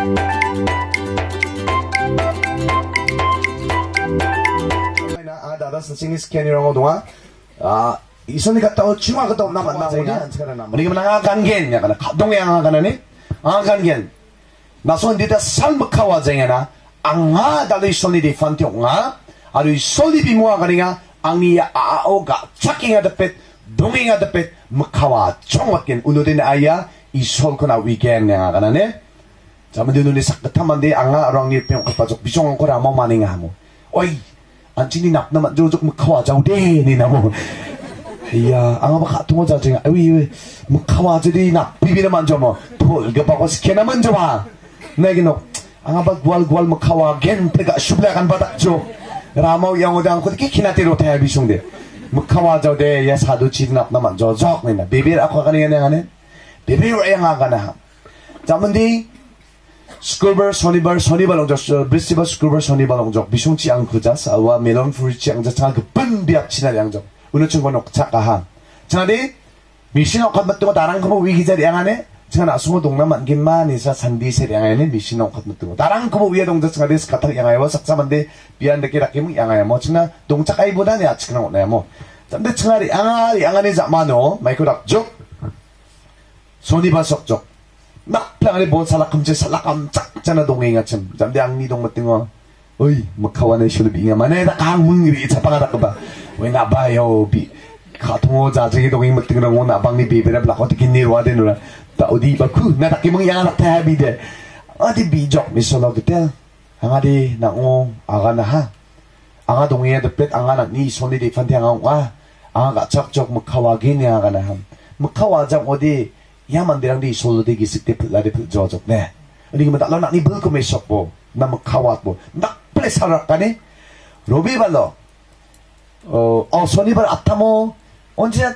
Dada sing scan yung donga iso ni kataw chuma kataw naman na ini mana gangen ya kana dong yang kana ni gangen nason dita sal makawa jengena anga dali soli de fanti nga aru soli bimua kaninga angi aoga chaking adapet donging adapet makawa chongwaken unodin aya isol kona weekend nga kana ne jaman dinu ni saktamande anga arang ni pyong kapajok bisong ko ra mo maninga mo oi 안진이 낙나만 저쪽 무카와 자우데 니나모 이야 앙아바 카통어 자쟁아 왜 무카와 저리 나 비비나 만져 뭐 돌가 바고 스케나 만져 봐 내기노 앙아바 구알 무카와 겐 페가 슈블라간 바닥죠 라모 영어도 않고 키나테로 태야 비숑데 무카와 자우데 야 사도 지 낙나만 저적 니나 비비 아까 가는 게 하네 비비 앵아 가나 자문디 스쿨버 소니버 옹적 브리스티버 스쿨버 소니버 옹적 비숑치 앙크자 사와 멜론 프루치 앙자 그 뻔비압 치나 양적 우는 친구는 착가하 자나디 미신어 컷mat도 나랑 그거 위기자리 양안에 자나 수모 동남만 긴만 이사 산디세 양안에 미신어 컷mat도 나랑 그거 위에 동자 자나디 스카타 양아요 삭자만데 비안데게 라키무 양아요 뭐 지나 동작아이보다는 아치크나 오나요 뭐 근데 자나디 양안에 자마노 마이크 락적 소니바 석적 막 플랑에 본 살락금제 살락감 짝잖아 동행아 참 잠대 앙니동 같은 거 어이 뭐카와네 슐비가 만에다 강문이 잡아가다 거봐 왜 나봐요 비 가통어 자제기 동행 같은 거는 오나 방니 비비라 블락 어떻게 내려와 되노라 다 어디 바쿠 나다 기멍 양아 타비데 어디 비적 미sol로 그때 항아리 나오 아가나 앙아 동행에도 뺏 앙아나 니 손이 디판테 앙아 앙아가 적적 뭐카와기네 아가나 함 뭐카와장 어디 yaman derang di solo de gisik te la de jojok ne ani gimana lo nak ni bel ko mesok po na makawat po nak place harak kane robi ballo soni bar atamo onje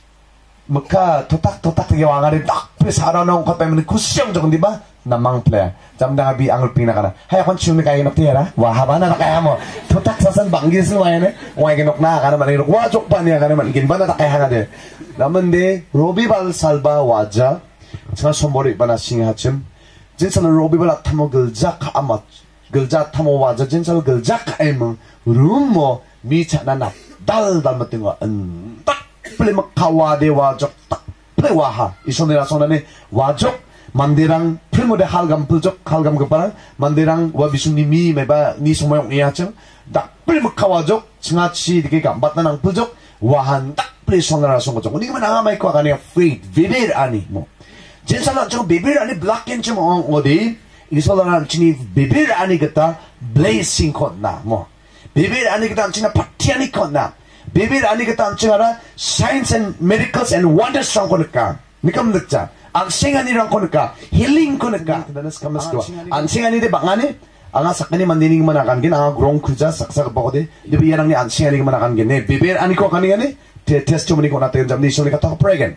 maka totak ge wangare nak place harano ko pemene kusyong jong di ba namang play jamda bi angul pina kana hay kon chumi kay nok tiara wa habana na kaya mo totak sasan banggis wa ne wa ge nok na kana man wa jok pa niya kana man gin ba na kaya de 남은데 로비발 살바 와자 저 선보리 바나 싱하쯤 진짜로 로비발 아타모 글자 아마 글자 타모 와자 진짜로 글자 에모 룸모 미차나나 달달 같은 거딱 플레마 카와데 와적 딱 플레와하 이손이라 손안에 와적 만데랑 프리모데 할감 불적 할감 그바랑 만데랑 와 비순님이 메바 니 소모용 니하쯤 딱 플레마 카와적 징아치 이렇게 감바타랑 불적 와한 딱 플레이sonara songojo ni gimana nga may ko kanya faith beberaani mo jinsalan jo beberaani black and chimo odi isolan chini beberaani kata blessing ko na mo beberaani kata china patiani ko na beberaani kata china science and miracles and wonders song ko ka nikam nakcha ang singanirang ko ka healing ko ka danas kamas ko ang singani de bangani anga sakani mandining manakan gin anga grong kuja saksak bakode dibi yarang ni ang singani manakan gin ne beberaani ko kanina ni testimony ko natin jam ni soli kata pregan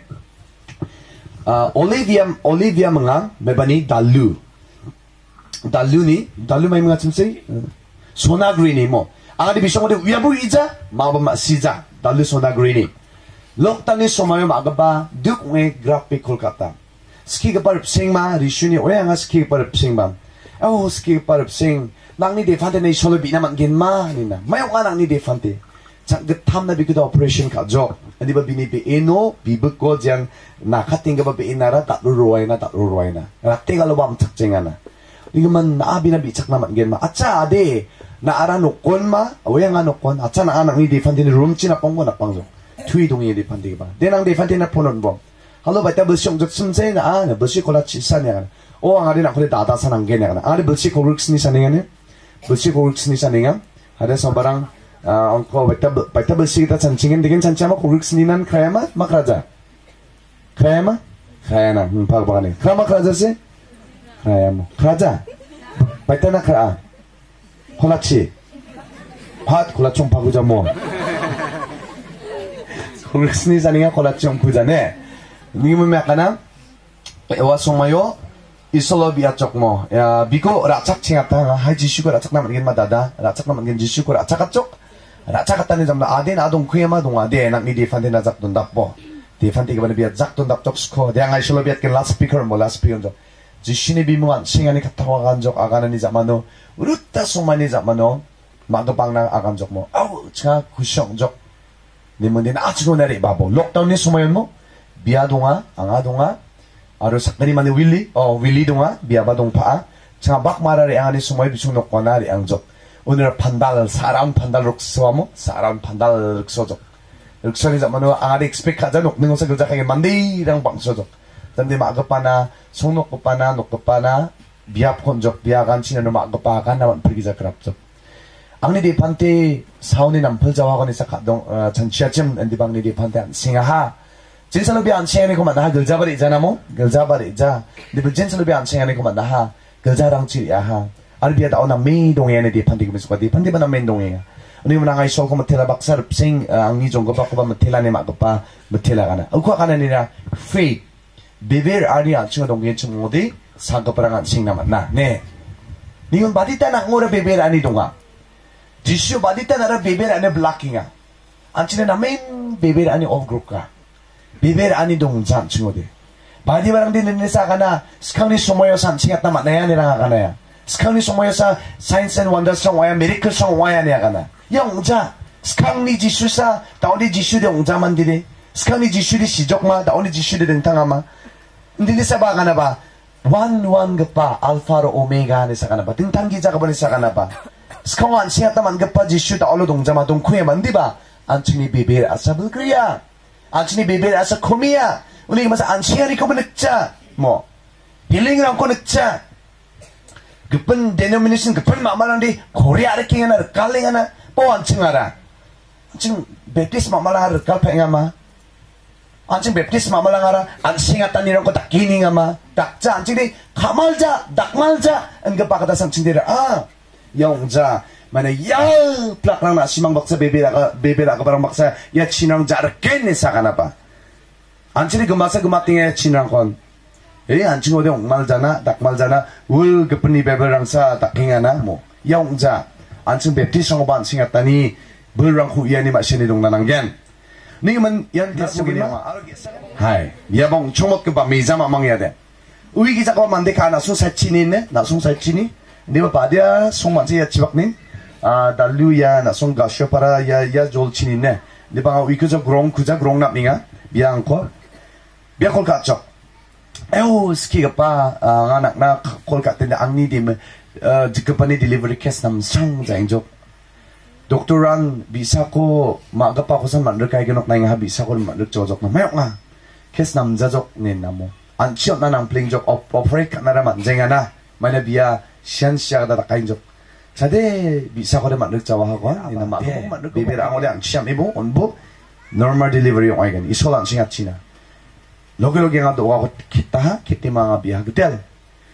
Olivia mga mebani dalu may mga simsay sonagri ni mo ang adi bisong mo yabu ija mabama sija dalu sonagri ni lokta ni somayo magaba duk nge graphic kolkata ski ka Ripseng ma rishuni oy nga ski ka Ripseng ba ski ka Ripseng nang ni defante ni solo bi naman gin ma ni na mayo nga nang ni defante 참 나 비교도 오퍼레이션 가죠. 아니 바 비니 비에노 비브고 장 나카팅가 바 비나라 다루로이나 라테가로 밤 특징하나 이거만 나비나 비착나만 게마 아차 아데 나 알아 놓건마 왜nga 놓건 아차 나 아나 니 디판티니 룸치나 뻥고 나 빵죠. 투이 동이 디판티가 봐. 내랑 디판티나 포는 뭐 할로 바타 버시 옹적 심세나 아 버시 콜라 치사냐 오 아리 나 그래 다다사난 게냐 아리 버시 고르스니 사네가네 버시 고르스니 사네가 ada sobarang ongko baita bersih kita cancingin dengan cancama kurik seninan krema makraja krema krena pak bakane krema kraja sih krema kraja baita na kra kolachi pat kolachong paguja mo kurik seni saninga kolachong kujane ni mo makana ewa somayo isolo biacok mo ya biko racak cingata haji syukur racak naman gen madada racak naman gen syukur racak acok racak katane jamna aden adong kuyama dong ade nak ni defante na jak dondap po defante ke bana biat jak dondap tok sko dia ngai isolo biat ken last speaker mo last speaker Jishini bimungan singani katawagan jok aganan ni zamano urutta sumani zamano magapang na agan jok mo aw cha kusyong jok nimun din achgo nari babo lockdown ni sumayon mo biya donga anga donga aro sakani mani willi donga biya ba dong pa cha bak marari angani sumay bisung nokko nari ang jok 오늘 판달 사람 판달 룩서모 사람 판달 룩서죠 룩서니 zamano angari expect kaja nokning sa gilja kay mandirang bangsojo tamdi magapana 송록급바나 녹급바나 비합콘적 비하간 치는 막급바간 나만 불기자 그랍적 앙니디 판테 사원이 남플자와건에서 가동 전치아쯤 엔디방니디 판테 안 싱하하 진설로비 안 칭하니 그만 나 글자바리 있잖아 뭐 글자바리 있자 근데 진설로비 안 칭하니 그만 나 글자랑 치야하 알비아다 오나 메동에네 디 판테 그면서 디 판테바나 메동에야 우리 문항아이 솔고 못텔라 박사 립생 앙니 종거 바꾸바 못텔라네 막급바 못텔라가나 우과 가나니라 faith Beberaanio 친구 동기의 친구들이 상급바랑한 싱나만나 네 니건 바디타 나고라 Beberaanio 동아 지슈 바디타 나라 Beberaanio 블락킹아 안치네 나메인 Beberaanio of group가 Beberaanio 동자 친구들 바디바랑 되는 사가나 스카우니 소모요 산칭했다 만나야 내랑 가나야 스카우니 소모요사 사이언스 앤 원더 송 와야 미리클 송 와야 내가나 영자 스카우니 지슈사 다우리 지슈데 영자만들이 스카우니 지슈리 시족마 다우리 지슈리 댕탕아마 hindi sa ba ka na ba? One ka pa, alpha ro omega ni sa ka na ba? Tingtang giza ka ba ni sa ka na ba? Skawan siya taman ka pa, jisyu ta olo dong jama dong kuya man, di ba? Anchini bibir asa Bulgaria. Anchini bibir asa Korea. Uli masa anchiya ni ko ba nagcha? Mo. Hiling lang ko nagcha. Gupin denomination, gupin mamalang di, Korea riking na, rikaling na, po anching ara. Anching Baptist mamalang rikal pa nga ma. 안칭 베프티스마 말랑하라 안칭았단 이런 거 딱 기닝아마 딱자 안칭디 가말자 낙말자 응급 바가다 상칭디라 아 영자 만에 야 플락랑 시망 박사 베베라가 바랑 박사 야 친랑 자르겠네 사가나봐 안칭이 그 마사 그 마띵에 친랑 건 에 안칭 어디 옥말자나 낙말자나 울 급니 베베랑사 딱행하나 뭐 영자 안칭 베프티스마 반 안칭았다니 물랑 후이아니 마시니 동나난겐 니만 연대속이니 하이 야봉 총목급바 미자마 망해야 돼 우리 기자가 만데 가나 송살치니 있네 나 송살치니 네가 바디야 송만지 지박님 아 달루야 나 송가쇼파라 야 졸치니 있네 네가 우리 그저 그롱 그자 그롱 납니가 미안코 미안콜 갔죠 에오 스키가 빠 아나 콜 갔는데 앙니디면 지급반이 딜리버리 캐스 남 상자인족 Doktoran bisa ko magapa ko sa manrek kay ganok na nga bisa ko manrek jojok na mayok nga kes nam jajok nin namo anchiot na nang pling jok operate ka na raman jenga na may biya siyan siya da kain jok sade bisa ko manrek jawa ko ni na manrek bibera ngole anchiam ibo onbo normal delivery yung aygan isol an singat china logi nga do ko kita mga biya gutel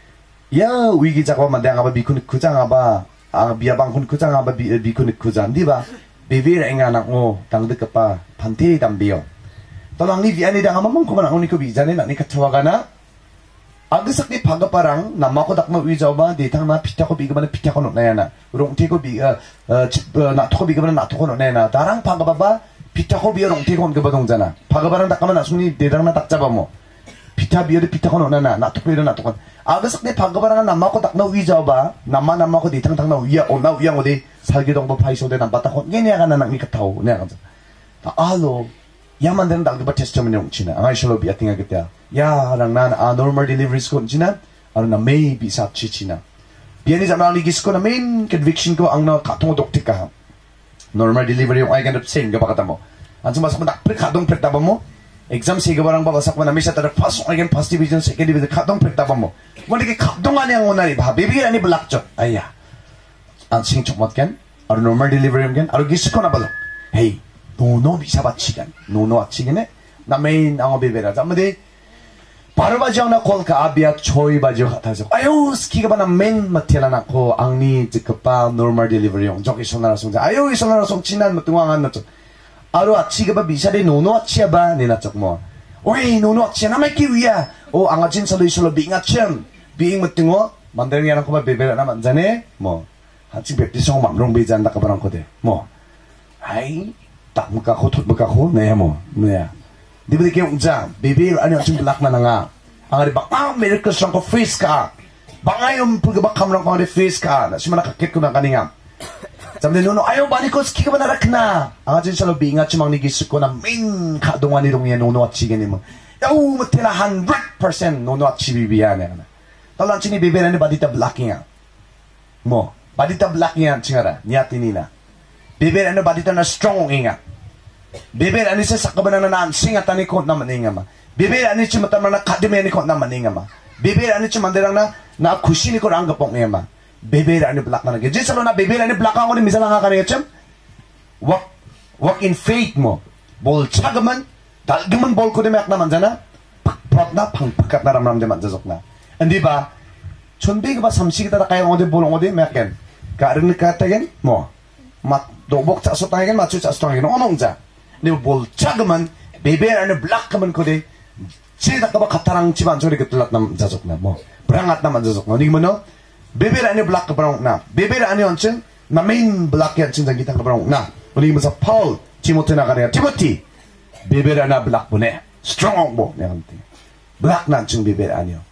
ya wigi jakwa mande nga ba bikun kuja nga ba biabang kun kujang aba bikun kujan di ba bibir enga nak ngo tang de kapa panti tambio tolong ni viani da ngamang ko man ni ko bijane nak ni katwa kana agsak ni paga parang nama ko dakma wijaw ba de tang na pita ko bigman pita ko no na yana rong te ko bi na to ko bigman na to ko no na yana darang paga baba pita ko bi rong te ko ko badong jana paga parang dakma na suni de dang na takjaba mo pita bi de pita ko no na na to ko na to ko 아그삭 내 방금바랑은 남마고 딱 너 위자봐 남마 남마고 니 탕탕 나 위야 나 위양 어디 살기동부 파이소대 남바타고 얘네가 나랑 니가 타오 내가 간다 알로 야만 되는 당그바 테스트면 용치나 아이셜로 비아팅하 그때야 야랑 난 normal delivery score 지나 아나 maybe 사치치나 비엔이 자마니 기스코나 main conviction ko ang na katong doktika normal delivery yung ay ganap sing gabakata mo anso mas mo nak kadong prekta ba mo exam sige barang babasak mo na misa tada pasok again first division second division kadong prekta ba mo Wala kay kapdungan yang unari ba bibigyan ni blackchok aya ang singchok mot ken aro normal delivery ken aro gisko na ba hey nono bisa bachigan nono achigene na main ang bibera jamde 바로 바지ang na call ka abia choi bajo katajo ayo ski ka ba na main matela na ko ang ni jikpa normal delivery yung joki sonara song ayo isonara song chinan matungangan na to aro achiga ba bisa de nono achia ba ni na chok mo oi nono achia na mai kiwiya o ang ajin solo isolo bingachem 비잉 못등어 만들기 하는 거만 베베라나 만자네 뭐 한치 뵙디송 맘롱 베잔다 가바랑 거대 뭐 아이 딱 먹고 톳 먹고 네뭐 뭐야 니들 게 운자 베베 아니 좀 블락나 나가 Angari bak miracle siyang ko face ka. Bangayong pagkabakam lang ko ang face ka. Na siya nakakit ko ng kaningam. Sabi nuno ayaw ba ni ko ski ka ba narak na. Ang atin sa lobi nga chumang nigisip ko na main kadungan ni dong yan nuno at sige ni mo. Yaw matila 100% nuno at si bibiyan. Talan sini bibira ni badita blacking nga. Mo. Badita blacking nga chingara. Niyati nina. Bibira ni badita na strong nga. Bibira ni sa sakabanan na nansing at ani ko na maninga ma. Bibira ni siya matamang na kadime ni ko na maninga ma. Bibira ni siya mandirang na kushi ni ko ang gapong nga ma. Bibira ni black na nagay. Diyan salo na bibira ni black ako ni misa lang kakariya siyam. Walk in faith mo. Bol chagaman. Dalgaman bol ko ni mek naman dyan na. Pakprot na pangpakat na ramram di man jazok na. Hindi ba? Chunbi ka ba samsi kita na kaya ngodi bolong ngodi meken. Karin ni katayin mo. Matubok sa asot tayo matsu sa asot tayo onong dyan. Di ba bol chagaman. Bibira ni black kaman ko di. Sino ka ba katarang chiban sorry katulat na jazok na mo. Berangat naman jazok na. Hindi mo no? Beberaanio black ka parang na. Beberaanio anchen na main black yan chin kita ka parang na. Uli mo sa Paul Timothy na kanina. Timothy. Beberaanio black mo ne. Strong mo. Black na anchen Beberaanio.